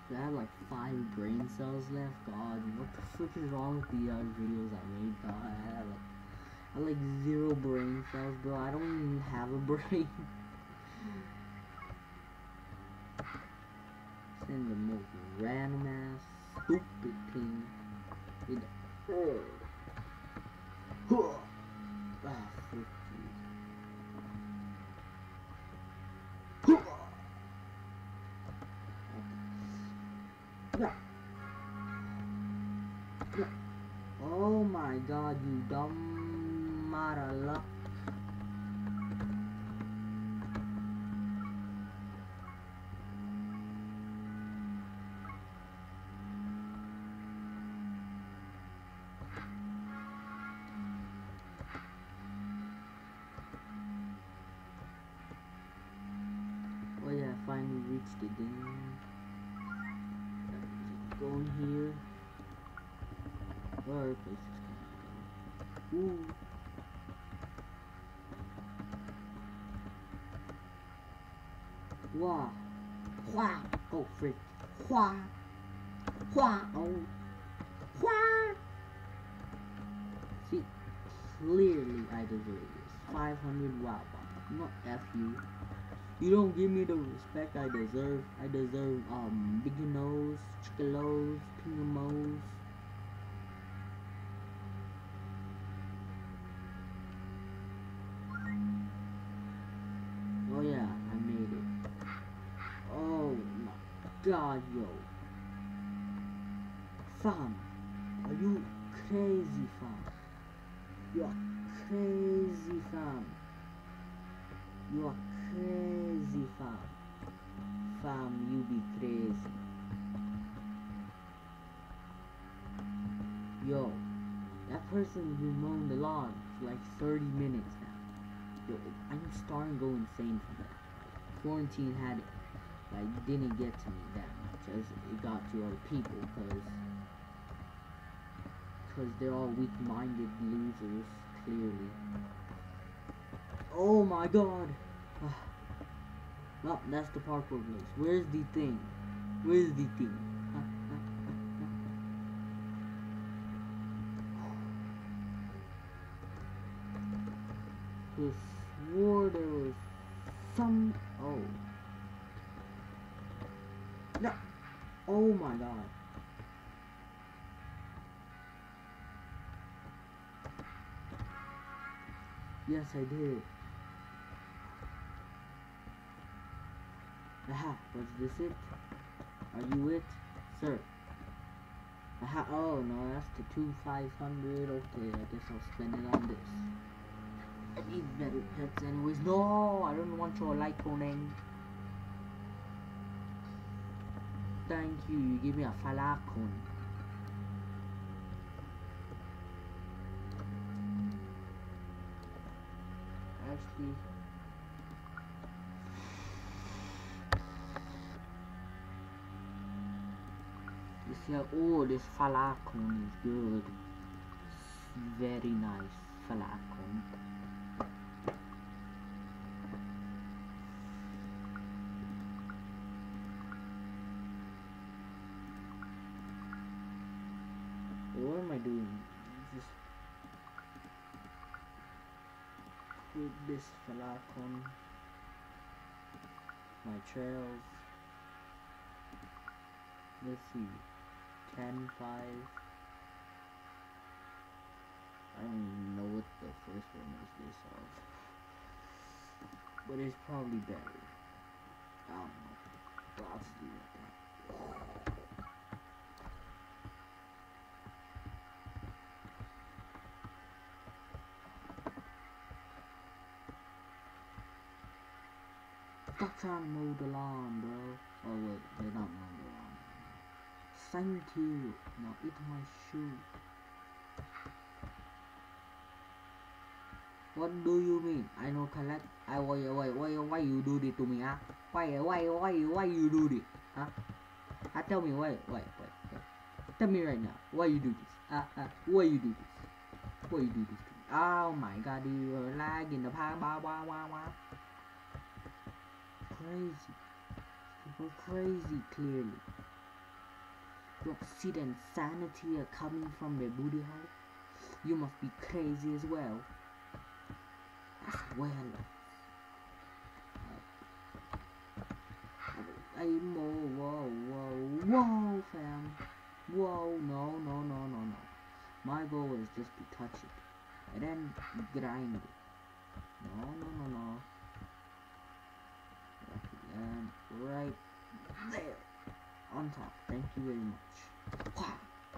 I have like 5 brain cells left. God, what the frick is wrong with the videos I made? God, I had like 0 brain cells, bro. I don't even have a brain. Send the most random ass stupid thing. Ah, frick you. Oh my god, you dumb marala. Oh yeah, I finally reached it. Then go in here. Where are places can I go? Ooh. Wah. Wah. Oh frick. Wah. Wah. Oh. Wah. See, clearly I deserve this. 500 wow. Not F you. You don't give me the respect I deserve. I deserve bigger nose, chickalos, pingamos. Oh yeah, I made it. Oh my god, yo. Fam, are you crazy, fam? You are crazy, fam. You are crazy, fam. Fam, you be crazy. Yo, that person who mowed the lawn for like 30 minutes now. Yo, I'm starting to go insane from that. Quarantine had it. Like, didn't get to me that much as it got to other people, because they're all weak-minded losers, clearly. Oh my god! No, that's the parkour place. Where's the thing? Where's the thing? I swore there was some... Oh. No! Oh my god. Yes, I did. Aha, was this it? Are you it, sir? Aha, oh no, that's the 500. Okay, I guess I'll spend it on this. I need better pets anyways. No, I don't want your Lyconing. Thank you, you give me a Falcon. Actually, this here, oh, this Falcon is good. Very nice Falcon. What am I doing? Just put this Falcon. My trails. Let's see. 10, 5. I don't even know what the first one is based off. But it's probably better. I don't know. But I'll just leave it at that. Stop trying to mow the lawn, bro. Oh wait, they're not mowing the lawn. Thank you. Now eat my shoe. What do you mean? I know collect. Why you do this to me, huh? Why you do this, huh? Tell me, wait. Tell me right now, why you do this? Why you do this? Why you do this to me? Oh my god, you're lagging the park, wah. Crazy. People crazy, clearly. don't see the insanity coming from their booty hole? You must be crazy as well. As well. Whoa, fam. Whoa, no. My goal is just to touch it. And then grind it. No. And right there. On top. Thank you very much. Wow.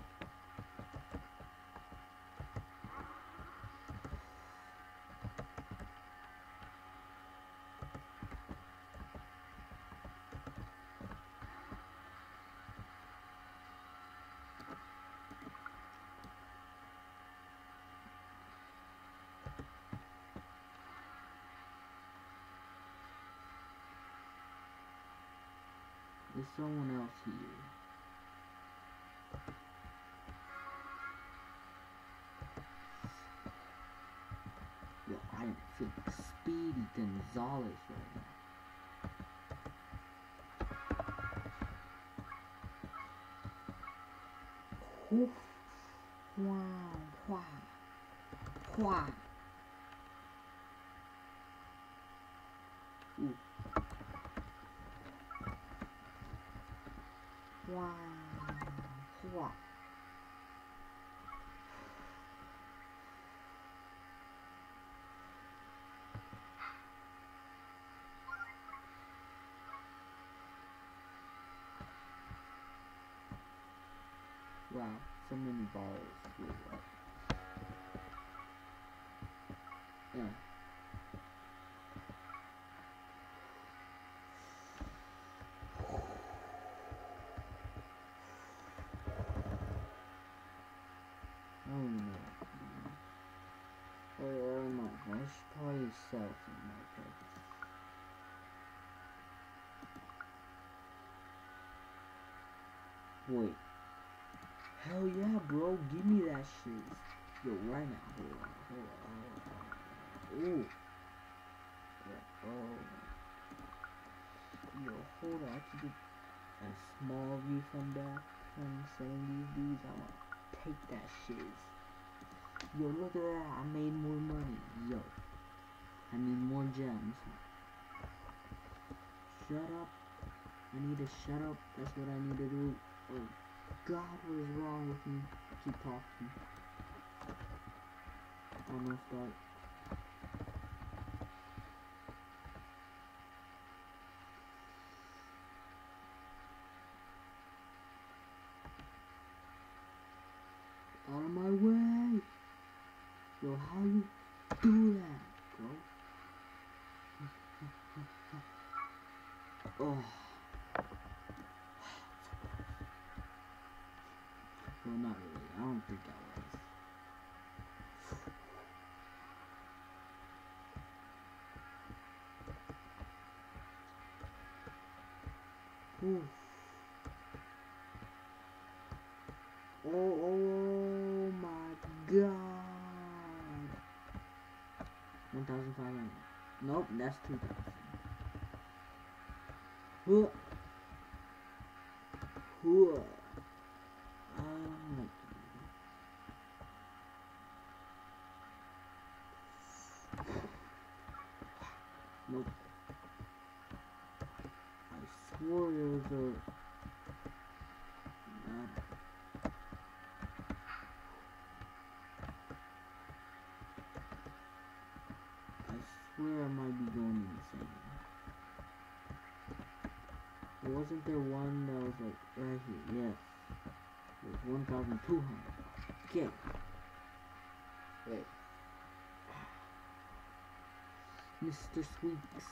There's someone else here. Yo, I am feeling Speedy Gonzalez right now. Oof. Wow. Ooh. Wow. Wow, so many balls. Yeah. Oh my gosh, probably yourself in my purpose. Wait. Hell yeah, bro, give me that shit. Yo, right now. Hold on. Ooh. Yeah, yo, hold on. I can get a small view from back from selling these dudes. I wanna take that shit. Yo, look at that. I made more money. Yo. I need more gems. Shut up. I need to shut up. That's what I need to do. Oh God, what is wrong with me? I keep talking. Almost start. Out of my way. Yo, how you do that, bro? Oh. Well, not really. I don't think I was. Ooh. Oh my God. 1,500. Nope, that's 2,000. Nope, I swore there was a... I swear I might be going insane. Wasn't there one that was like right here? Yes. It was 1,200. Okay. Wait. Mr. Sweets.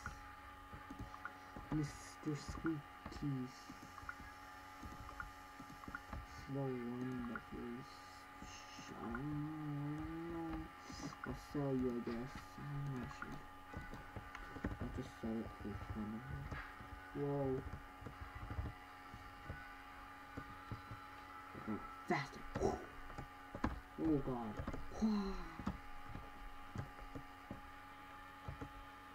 Mr. Sweeties. Slow one that is... I'll sell you, I guess. I'm not sure. I'll just sell it for fun. Whoa. Faster. Oh God.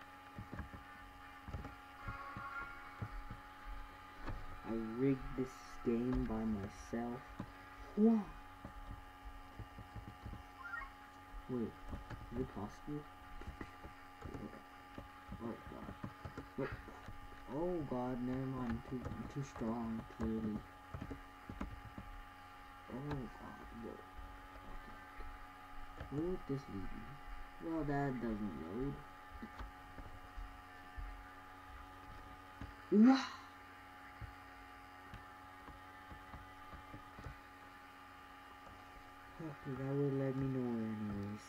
I rigged this game by myself. What? Wait, is it possible? Oh god. Oh god, never mind. I'm too strong, clearly. Oh god, whoa. Okay. Where would this lead me? Well, that doesn't load. Wow. Okay, that would let me know anyways.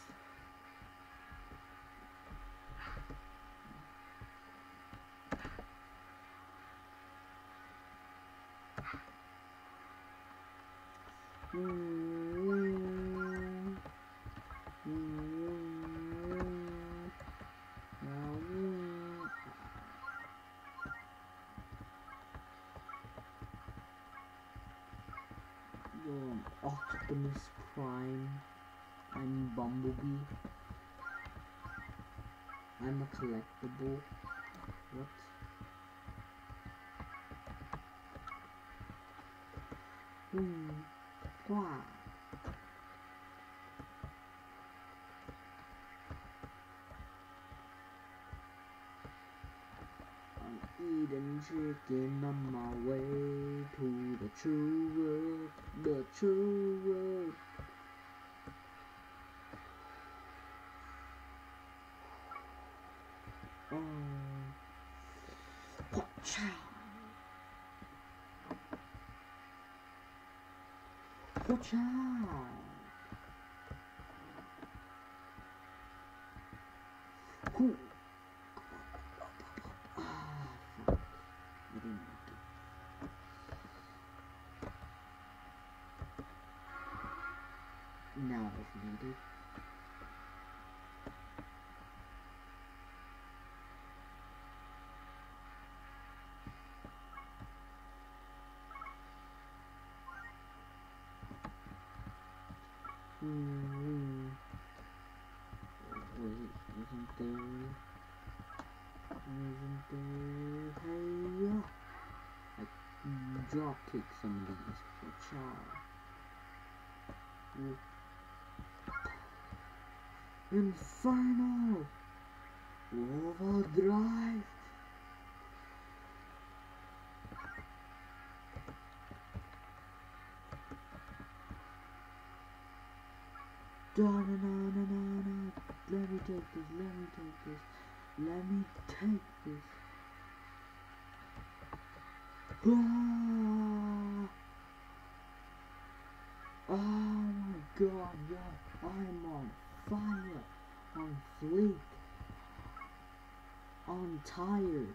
Optimus Prime. I'm Bumblebee. I'm a collectible. What? Wow. I'm eating chicken on my way to the true world, the true world. Watcha! Watcha! Cool. Fuck. I didn't make it. Now if needed. Wait, isn't there? Hey, I drop kick some of these. Inferno! Overdrive! Da na na na na na. Let me take this, let me take this, let me take this. Ah! Oh my god, yeah, I'm on fire, on fleek, on tired.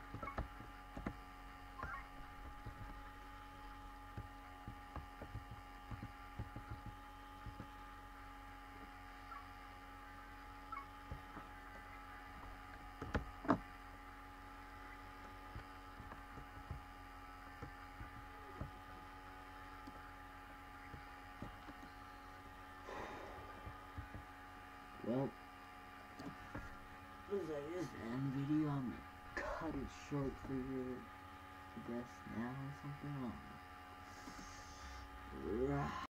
Well, as I just end video, I'm gonna cut it short for you. I guess now or something. I don't know.